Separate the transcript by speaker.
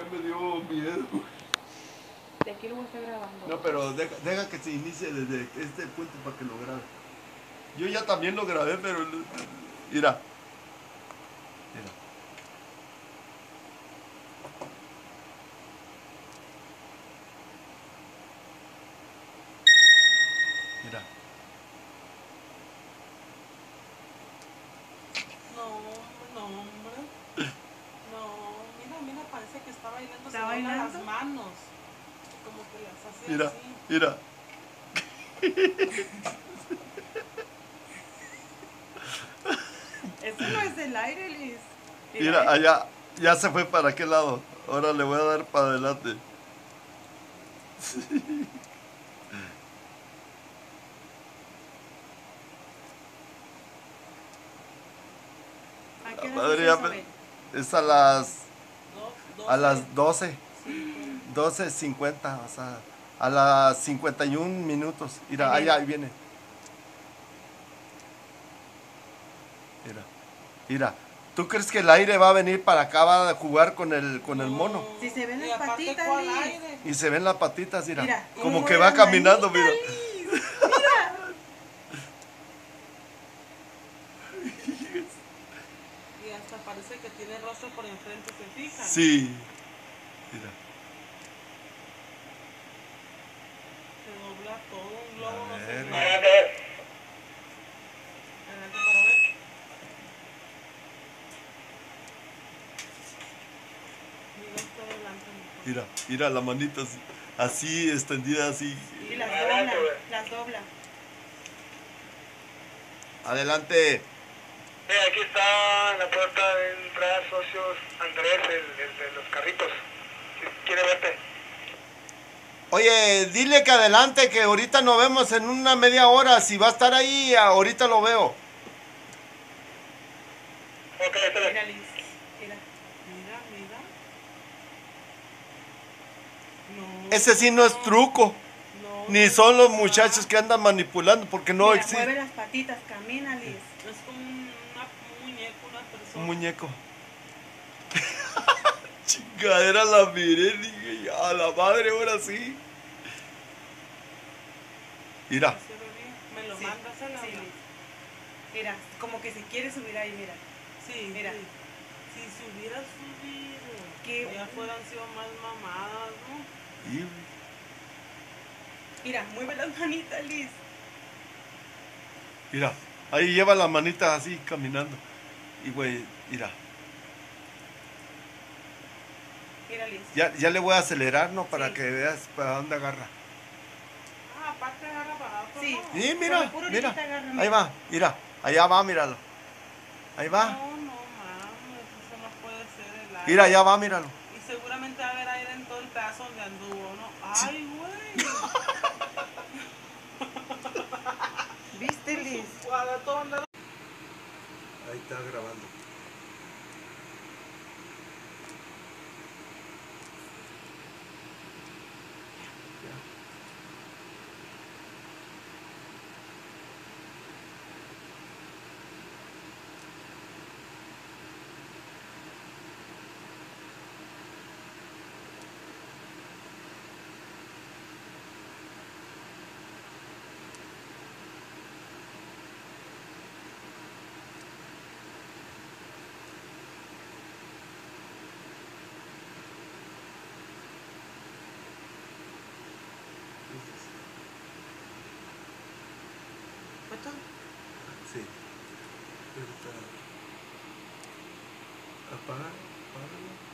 Speaker 1: ya me dio miedo.
Speaker 2: De aquí lo voy a estar grabando.
Speaker 1: No, pero deja que se inicie desde este punto para que lo grabe. Yo ya también lo grabé, pero... Mira. Mira. Mira.
Speaker 3: No, no, hombre. No, mira, parece que está bailando.
Speaker 2: ¿Está
Speaker 3: Se dobla
Speaker 2: bailando?
Speaker 3: las manos. Como que las hace
Speaker 1: Mira,
Speaker 3: así.
Speaker 1: mira.
Speaker 2: Eso no es del aire, Liz.
Speaker 1: Mira, allá. Ya se fue para aquel lado. Ahora le voy a dar para adelante.
Speaker 2: ¿A qué hora
Speaker 1: Madre,
Speaker 2: es eso, Ben?
Speaker 1: es a las...
Speaker 3: Dos,
Speaker 1: A las 12.
Speaker 3: Sí,
Speaker 1: 12:50, o sea, a las 51 minutos. Mira,
Speaker 2: Ahí viene.
Speaker 1: allá, ahí viene. Mira, mira. ¿Tú crees que el aire va a venir para acá, va a jugar con el mono?
Speaker 2: Si se ven
Speaker 3: Y
Speaker 2: las
Speaker 3: aparte,
Speaker 2: patitas,
Speaker 3: ¿cuál
Speaker 2: Liz.
Speaker 3: aire?
Speaker 1: Y se ven las patitas, mira.
Speaker 2: Mira,
Speaker 1: como
Speaker 2: cómo
Speaker 1: que
Speaker 2: mueve
Speaker 1: va
Speaker 2: las
Speaker 1: caminando,
Speaker 2: manitas,
Speaker 1: mira.
Speaker 2: Liz. Mira.
Speaker 3: Y hasta parece que tiene rostro por enfrente, ¿se fijan?
Speaker 1: Sí. Mira.
Speaker 3: Se dobla todo, un globo no se
Speaker 1: ver.
Speaker 3: ve. Adelante para ver. Mira, está adelante.
Speaker 1: Mira, mira la manita así extendida, así.
Speaker 2: Y las dobla, las dobla.
Speaker 1: Adelante.
Speaker 4: Aquí está en la puerta de entrar socios Andrés, el de los carritos. Si quiere verte.
Speaker 1: Oye, dile que adelante, que ahorita nos vemos en una media hora. Si va a estar ahí, ahorita lo veo.
Speaker 4: Ok, está bien.
Speaker 2: Mira, Liz. Mira.
Speaker 3: Mira. No.
Speaker 1: Ese sí no es truco.
Speaker 3: No,
Speaker 1: Ni
Speaker 3: no
Speaker 1: son los
Speaker 3: está.
Speaker 1: muchachos que andan manipulando, porque no
Speaker 2: Mira,
Speaker 1: existe
Speaker 2: mueve las patitas, camina, Liz.
Speaker 3: Es como un muñeco, una persona.
Speaker 1: un muñeco. Chingadera, la miré, dije, a la madre, ahora sí. Mira,
Speaker 3: ¿Se ve bien? ¿Me lo
Speaker 2: Sí,
Speaker 3: mandas a la
Speaker 2: sí, Liz. Mira, como que se quiere subir ahí, mira.
Speaker 3: Sí,
Speaker 2: Mira.
Speaker 3: sí. Si se hubiera subido,
Speaker 2: ¿Qué?
Speaker 3: ya fueran sido más mamadas, ¿no?
Speaker 1: y-
Speaker 2: Mira, mueve las manitas, Liz.
Speaker 1: mira, ahí lleva la manita así caminando. Y güey, mira,
Speaker 2: Mira, Liz.
Speaker 1: ya le voy a acelerar, ¿no? Para
Speaker 2: Sí.
Speaker 1: que veas para dónde agarra.
Speaker 3: Ah, aparte agarra barato,
Speaker 2: Sí.
Speaker 3: ¿no?
Speaker 1: Y
Speaker 2: Con
Speaker 1: mira,
Speaker 2: la pura
Speaker 1: mira,
Speaker 2: orillita agarra,
Speaker 1: ahí
Speaker 2: mira.
Speaker 1: va, mira, allá va, míralo. Ahí va,
Speaker 3: No mames, eso no puede ser el aire.
Speaker 1: mira, allá va, míralo.
Speaker 3: Y seguramente va a haber aire en todo el pedazo donde anduvo, ¿no? Ay, güey.
Speaker 2: ¿Viste, Liz?
Speaker 3: Guarda todo andar.
Speaker 1: Ahí está grabando. Sí. Apaga, apágalo.